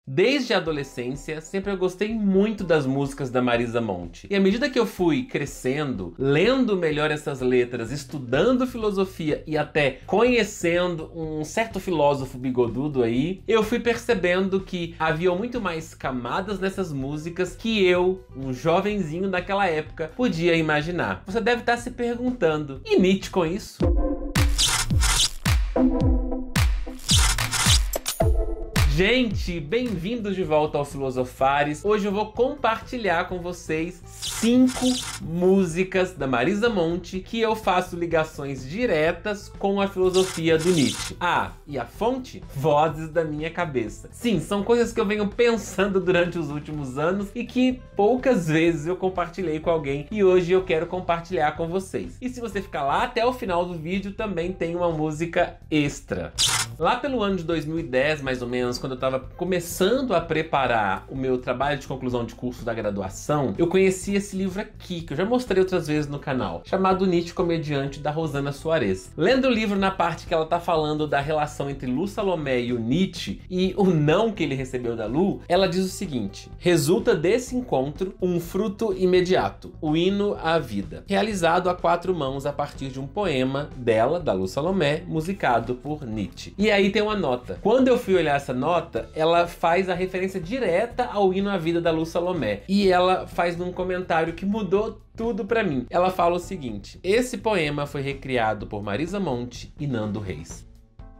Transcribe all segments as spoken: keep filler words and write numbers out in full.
Desde a adolescência, sempre eu gostei muito das músicas da Marisa Monte. E à medida que eu fui crescendo, lendo melhor essas letras, estudando filosofia e até conhecendo um certo filósofo bigodudo aí, eu fui percebendo que havia muito mais camadas nessas músicas que eu, um jovenzinho daquela época, podia imaginar. Você deve estar se perguntando, e Nietzsche com isso? Gente, bem-vindos de volta ao Filosofares. Hoje eu vou compartilhar com vocês cinco músicas da Marisa Monte que eu faço ligações diretas com a filosofia do Nietzsche. Ah, e a fonte? Vozes da minha cabeça. Sim, são coisas que eu venho pensando durante os últimos anos e que poucas vezes eu compartilhei com alguém e hoje eu quero compartilhar com vocês. E se você ficar lá até o final do vídeo, também tem uma música extra. Lá pelo ano de dois mil e dez, mais ou menos, quando eu estava começando a preparar o meu trabalho de conclusão de curso da graduação, eu conheci esse livro aqui, que eu já mostrei outras vezes no canal, chamado Nietzsche Comediante, da Rosana Soares. Lendo o livro na parte que ela tá falando da relação entre Lu Salomé e o Nietzsche, e o não que ele recebeu da Lu, ela diz o seguinte: resulta desse encontro um fruto imediato, o hino à vida, realizado a quatro mãos a partir de um poema dela, da Lu Salomé, musicado por Nietzsche. E aí tem uma nota. Quando eu fui olhar essa nota, ela faz a referência direta ao hino à vida da Lu Salomé. E ela faz num comentário que mudou tudo pra mim. Ela fala o seguinte: esse poema foi recriado por Marisa Monte e Nando Reis.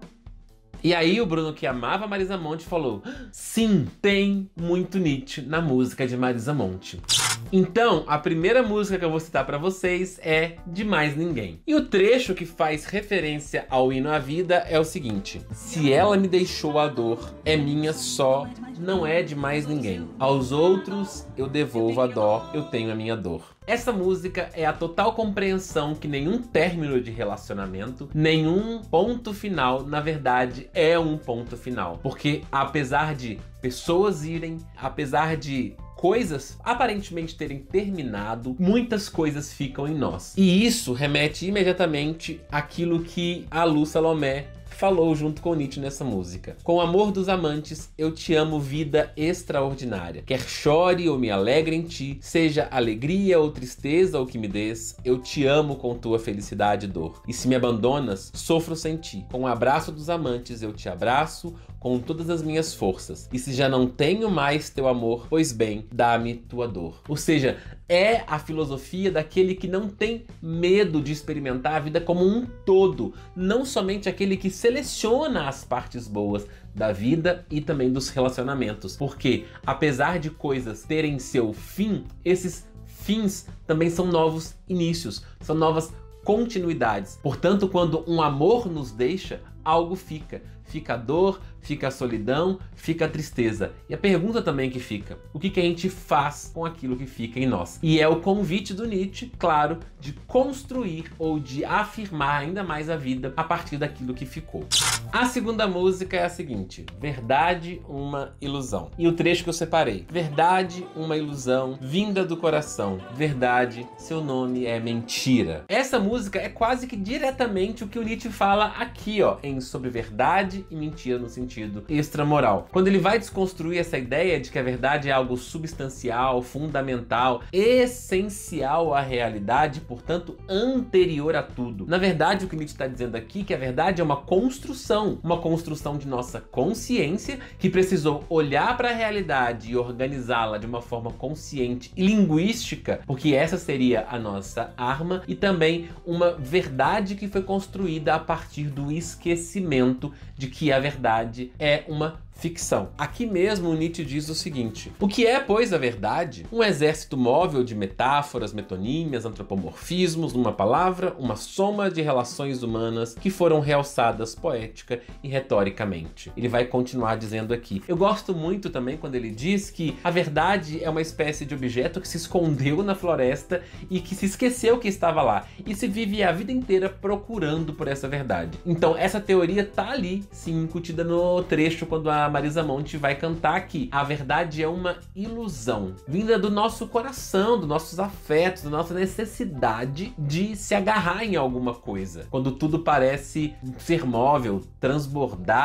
E aí o Bruno, que amava Marisa Monte, falou: sim, tem muito Nietzsche na música de Marisa Monte. Então, a primeira música que eu vou citar pra vocês é De Mais Ninguém. E o trecho que faz referência ao hino à vida é o seguinte: se ela me deixou a dor, é minha só, não é de mais ninguém. Aos outros eu devolvo a dó, eu tenho a minha dor. Essa música é a total compreensão que nenhum término de relacionamento, nenhum ponto final, na verdade, é um ponto final. Porque apesar de pessoas irem, apesar de coisas aparentemente terem terminado, muitas coisas ficam em nós. E isso remete imediatamente àquilo que a Lu Salomé falou junto com Nietzsche nessa música. Com o amor dos amantes, eu te amo, vida extraordinária. Quer chore ou me alegre em ti, seja alegria ou tristeza ou que me des, eu te amo com tua felicidade e dor. E se me abandonas, sofro sem ti. Com o abraço dos amantes, eu te abraço com todas as minhas forças. E se já não tenho mais teu amor, pois bem, dá-me tua dor. Ou seja, é a filosofia daquele que não tem medo de experimentar a vida como um todo, não somente aquele que seleciona as partes boas da vida e também dos relacionamentos. Porque apesar de coisas terem seu fim, esses fins também são novos inícios, são novas continuidades. Portanto, quando um amor nos deixa, algo fica. Fica a dor, fica a solidão, fica a tristeza. E a pergunta também que fica: o que que a gente faz com aquilo que fica em nós? E é o convite do Nietzsche, claro, de construir ou de afirmar ainda mais a vida a partir daquilo que ficou. A segunda música é a seguinte: Verdade, uma ilusão. E o trecho que eu separei: verdade, uma ilusão, vinda do coração. Verdade, seu nome é mentira. Essa música é quase que diretamente o que o Nietzsche fala aqui, ó, em Sobre Verdade e Mentira no sentido extramoral. Quando ele vai desconstruir essa ideia de que a verdade é algo substancial, fundamental, essencial à realidade, portanto anterior a tudo. Na verdade, o que Nietzsche está dizendo aqui é que a verdade é uma construção, uma construção de nossa consciência que precisou olhar para a realidade e organizá-la de uma forma consciente e linguística, porque essa seria a nossa arma, e também uma verdade que foi construída a partir do esquecimento de que a verdade é uma ficção. Aqui mesmo o Nietzsche diz o seguinte: o que é, pois, a verdade? Um exército móvel de metáforas, metonímias, antropomorfismos, numa palavra, uma soma de relações humanas que foram realçadas poética e retoricamente. Ele vai continuar dizendo aqui. Eu gosto muito também quando ele diz que a verdade é uma espécie de objeto que se escondeu na floresta e que se esqueceu que estava lá, e se vive a vida inteira procurando por essa verdade. Então essa teoria tá ali, sim, incutida no trecho quando a Marisa Monte vai cantar aqui: a verdade é uma ilusão, vinda do nosso coração, dos nossos afetos, da nossa necessidade de se agarrar em alguma coisa. Quando tudo parece ser móvel, transbordar,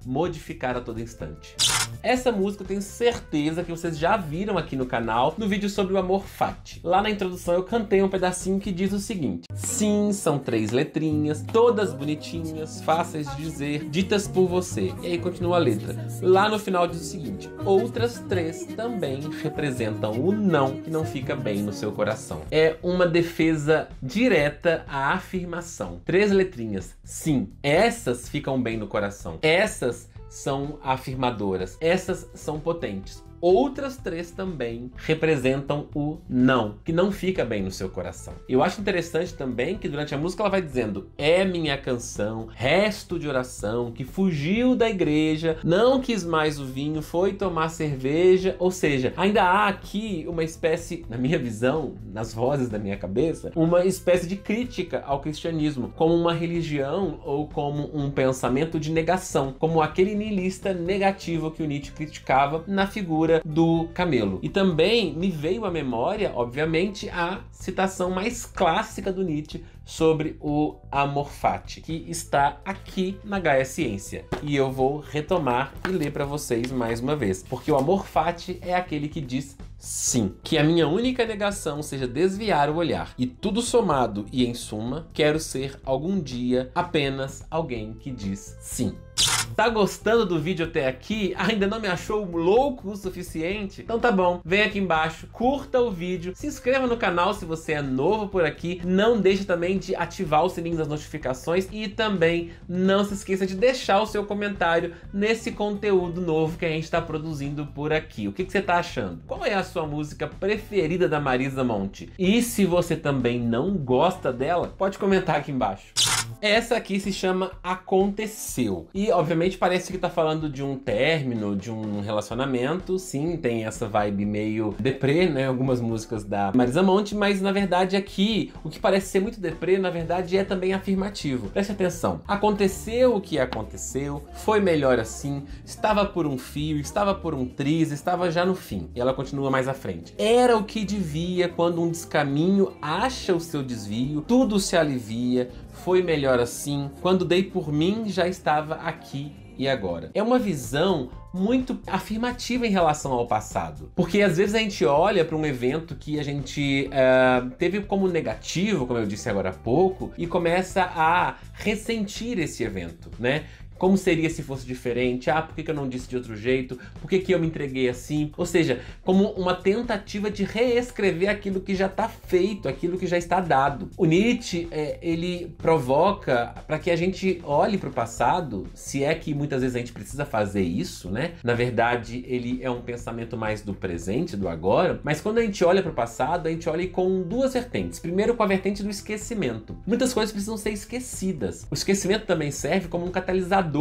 modificar a todo instante. Essa música eu tenho certeza que vocês já viram aqui no canal, no vídeo sobre o amor fati. Lá na introdução eu cantei um pedacinho que diz o seguinte: sim, são três letrinhas, todas bonitinhas, fáceis de dizer, ditas por você. E aí continua a letra. Lá no final diz o seguinte: outras três também representam o não que não fica bem no seu coração. É uma defesa direta à afirmação. Três letrinhas, sim, essas ficam bem no coração. Essas são afirmadoras, essas são potentes. Outras três também representam o não, que não fica bem no seu coração. Eu acho interessante também que durante a música ela vai dizendo: é minha canção, resto de oração, que fugiu da igreja, não quis mais o vinho, foi tomar cerveja. Ou seja, ainda há aqui uma espécie, na minha visão, nas vozes da minha cabeça, uma espécie de crítica ao cristianismo, como uma religião ou como um pensamento de negação, como aquele niilista negativo que o Nietzsche criticava na figura do camelo. E também me veio à memória, obviamente, a citação mais clássica do Nietzsche sobre o amor fati, que está aqui na Gaia Ciência. E eu vou retomar e ler para vocês mais uma vez, porque o amor fati é aquele que diz sim, que a minha única negação seja desviar o olhar, e tudo somado e em suma, quero ser algum dia apenas alguém que diz sim. Tá gostando do vídeo até aqui? Ainda não me achou louco o suficiente? Então tá bom, vem aqui embaixo, curta o vídeo, se inscreva no canal se você é novo por aqui, não deixe também de ativar o sininho das notificações e também não se esqueça de deixar o seu comentário nesse conteúdo novo que a gente está produzindo por aqui. O que, que você tá achando? Qual é a sua música preferida da Marisa Monte? E se você também não gosta dela, pode comentar aqui embaixo. Essa aqui se chama Aconteceu. E, obviamente, parece que tá falando de um término, de um relacionamento. Sim, tem essa vibe meio deprê, né? Algumas músicas da Marisa Monte. Mas, na verdade, aqui, o que parece ser muito deprê, na verdade, é também afirmativo. Preste atenção. Aconteceu o que aconteceu. Foi melhor assim. Estava por um fio, estava por um triz, estava já no fim. E ela continua mais à frente. Era o que devia quando um descaminho acha o seu desvio. Tudo se alivia. Foi melhor assim, quando dei por mim já estava aqui e agora. É uma visão muito afirmativa em relação ao passado, porque às vezes a gente olha para um evento que a gente uh, teve como negativo, como eu disse agora há pouco, e começa a ressentir esse evento, né? Como seria se fosse diferente? Ah, por que que eu não disse de outro jeito? Por que que eu me entreguei assim? Ou seja, como uma tentativa de reescrever aquilo que já está feito, aquilo que já está dado. O Nietzsche, é, ele provoca para que a gente olhe para o passado, se é que muitas vezes a gente precisa fazer isso, né? Na verdade, ele é um pensamento mais do presente, do agora, mas quando a gente olha para o passado, a gente olha com duas vertentes. Primeiro, com a vertente do esquecimento. Muitas coisas precisam ser esquecidas. O esquecimento também serve como um catalisador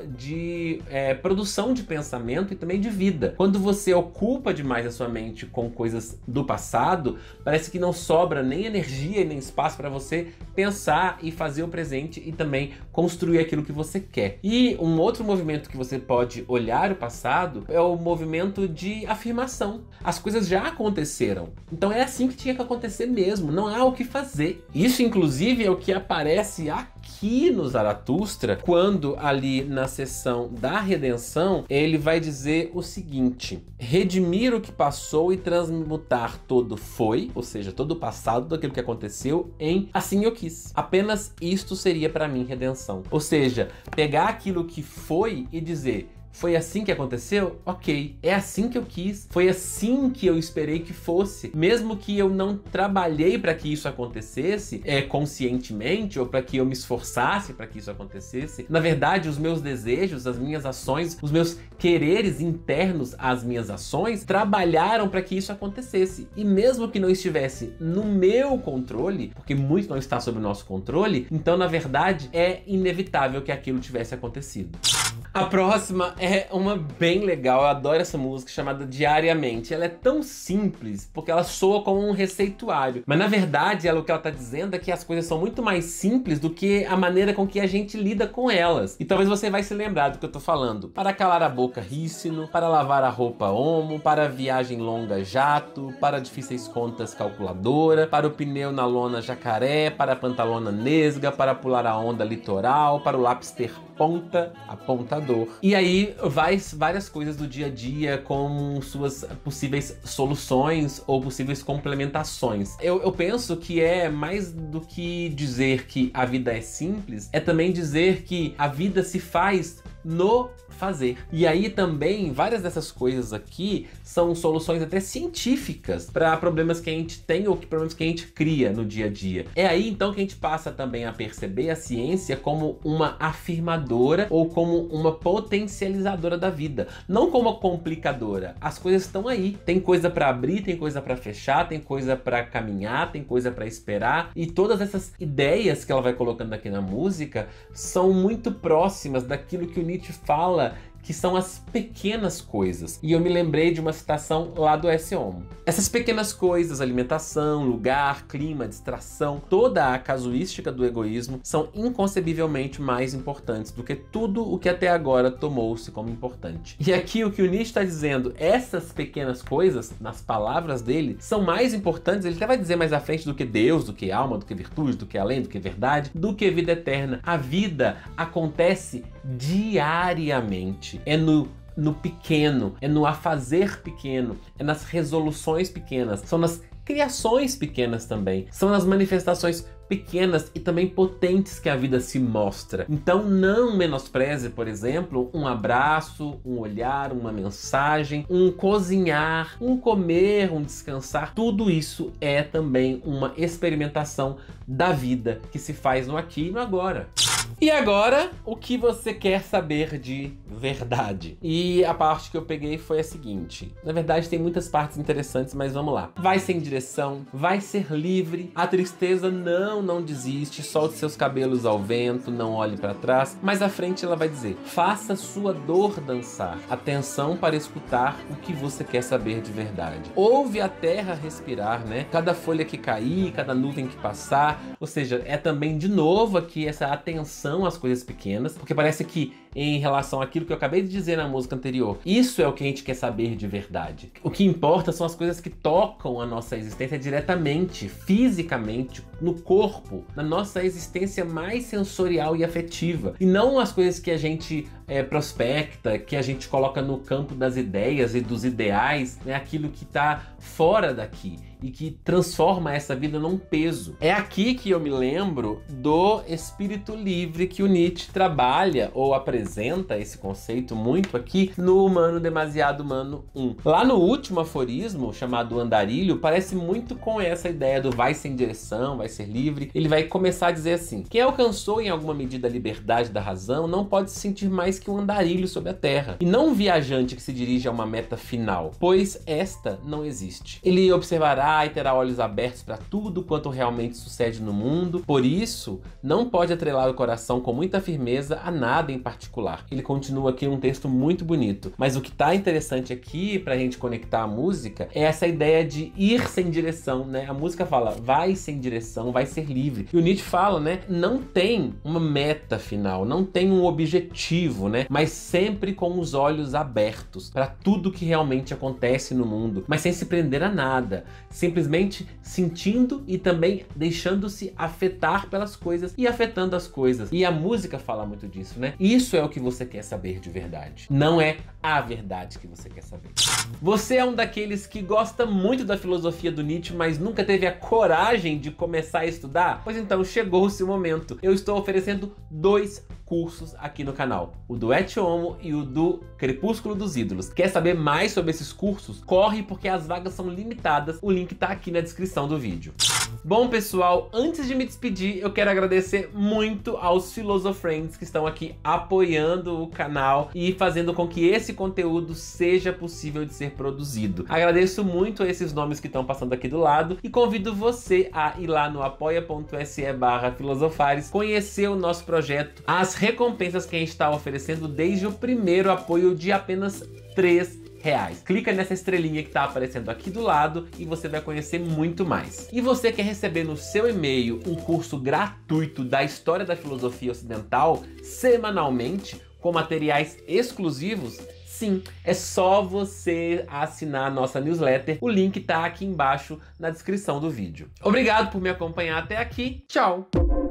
de é, produção de pensamento e também de vida. Quando você ocupa demais a sua mente com coisas do passado, parece que não sobra nem energia e nem espaço para você pensar e fazer o presente e também construir aquilo que você quer. E um outro movimento que você pode olhar o passado é o movimento de afirmação. As coisas já aconteceram, então é assim que tinha que acontecer mesmo, não há o que fazer. Isso inclusive é o que aparece aqui no Zaratustra, quando ali na sessão da redenção, ele vai dizer o seguinte: redimir o que passou e transmutar todo foi, ou seja, todo o passado daquilo que aconteceu, em assim eu quis. Apenas isto seria para mim redenção. Ou seja, pegar aquilo que foi e dizer: foi assim que aconteceu? Ok. É assim que eu quis. Foi assim que eu esperei que fosse. Mesmo que eu não trabalhei para que isso acontecesse é, conscientemente, ou para que eu me esforçasse para que isso acontecesse. Na verdade, os meus desejos, as minhas ações, os meus quereres internos às minhas ações trabalharam para que isso acontecesse. E mesmo que não estivesse no meu controle, porque muito não está sob o nosso controle, então, na verdade, é inevitável que aquilo tivesse acontecido. A próxima é uma bem legal, eu adoro essa música, chamada Diariamente. Ela é tão simples, porque ela soa como um receituário. Mas na verdade, ela, o que ela tá dizendo é que as coisas são muito mais simples do que a maneira com que a gente lida com elas. E talvez você vai se lembrar do que eu tô falando. Para calar a boca, rícino. Para lavar a roupa, homo. Para a viagem longa, jato. Para difíceis contas, calculadora. Para o pneu na lona, jacaré. Para a pantalona, nesga. Para pular a onda, litoral. Para o lápis ter ponta, a ponta computador. E aí vai várias coisas do dia a dia com suas possíveis soluções ou possíveis complementações. Eu, eu penso que é mais do que dizer que a vida é simples, é também dizer que a vida se faz no fazer. E aí também, várias dessas coisas aqui são soluções até científicas para problemas que a gente tem ou que problemas que a gente cria no dia a dia. É aí então que a gente passa também a perceber a ciência como uma afirmadora ou como uma potencializadora da vida, não como uma complicadora. As coisas estão aí. Tem coisa para abrir, tem coisa para fechar, tem coisa para caminhar, tem coisa para esperar, e todas essas ideias que ela vai colocando aqui na música são muito próximas daquilo que o Nietzsche fala que são as pequenas coisas. E eu me lembrei de uma citação lá do Ecce Homo. Essas pequenas coisas, alimentação, lugar, clima, distração, toda a casuística do egoísmo são inconcebivelmente mais importantes do que tudo o que até agora tomou-se como importante. E aqui o que o Nietzsche está dizendo, essas pequenas coisas, nas palavras dele, são mais importantes, ele até vai dizer mais à frente, do que Deus, do que alma, do que virtude, do que além, do que verdade, do que vida eterna. A vida acontece diariamente. É no, no pequeno, é no afazer pequeno, é nas resoluções pequenas, são nas criações pequenas também, são nas manifestações pequenas e também potentes que a vida se mostra. Então não menospreze, por exemplo, um abraço, um olhar, uma mensagem, um cozinhar, um comer, um descansar. Tudo isso é também uma experimentação da vida que se faz no aqui e no agora. E agora, o que você quer saber de verdade? E a parte que eu peguei foi a seguinte. Na verdade, tem muitas partes interessantes, mas vamos lá. Vai sem direção, vai ser livre, a tristeza não, não desiste, solte seus cabelos ao vento, não olhe para trás. Mais à frente ela vai dizer, faça sua dor dançar, atenção para escutar o que você quer saber de verdade. Ouve a terra respirar, né? Cada folha que cair, cada nuvem que passar, ou seja, é também de novo aqui essa atenção às coisas pequenas, porque parece que em relação àquilo que eu acabei de dizer na música anterior, isso é o que a gente quer saber de verdade. O que importa são as coisas que tocam a nossa existência diretamente, fisicamente, no corpo, na nossa existência mais sensorial e afetiva, e não as coisas que a gente é, prospecta, que a gente coloca no campo das ideias e dos ideais, né, aquilo que está fora daqui e que transforma essa vida num peso. É aqui que eu me lembro do espírito livre que o Nietzsche trabalha ou apresenta esse conceito muito aqui no Humano Demasiado Humano um. Lá no último aforismo, chamado Andarilho, parece muito com essa ideia do vai sem direção, vai ser livre. Ele vai começar a dizer assim, quem alcançou em alguma medida a liberdade da razão não pode se sentir mais que um andarilho sobre a terra, e não um viajante que se dirige a uma meta final, pois esta não existe. Ele observará e terá olhos abertos para tudo quanto realmente sucede no mundo, por isso não pode atrelar o coração com muita firmeza a nada em particular. Ele continua aqui um texto muito bonito, mas o que está interessante aqui para a gente conectar a música é essa ideia de ir sem direção, né? A música fala, vai sem direção, vai ser livre. E o Nietzsche fala, né? Não tem uma meta final, não tem um objetivo, né? Mas sempre com os olhos abertos para tudo que realmente acontece no mundo, mas sem se prender a nada, simplesmente sentindo e também deixando-se afetar pelas coisas e afetando as coisas. E a música fala muito disso, né? Isso é o que você quer saber de verdade. Não é a verdade que você quer saber. Você é um daqueles que gosta muito da filosofia do Nietzsche, mas nunca teve a coragem de começar a estudar? Pois então, chegou-se o momento. Eu estou oferecendo dois cursos aqui no canal, o do Ecce Homo e o do Crepúsculo dos Ídolos. Quer saber mais sobre esses cursos? Corre, porque as vagas são limitadas. O link tá aqui na descrição do vídeo. Bom, pessoal, antes de me despedir, eu quero agradecer muito aos Filosofriends que estão aqui apoiando o canal e fazendo com que esse conteúdo seja possível de ser produzido. Agradeço muito a esses nomes que estão passando aqui do lado e convido você a ir lá no apoia.se barra filosofares, conhecer o nosso projeto, as recompensas que a gente está oferecendo desde o primeiro apoio de apenas três reais. Clica nessa estrelinha que está aparecendo aqui do lado e você vai conhecer muito mais. E você quer receber no seu e-mail um curso gratuito da história da filosofia ocidental semanalmente, com materiais exclusivos? Sim, é só você assinar a nossa newsletter. O link tá aqui embaixo na descrição do vídeo. Obrigado por me acompanhar até aqui. Tchau!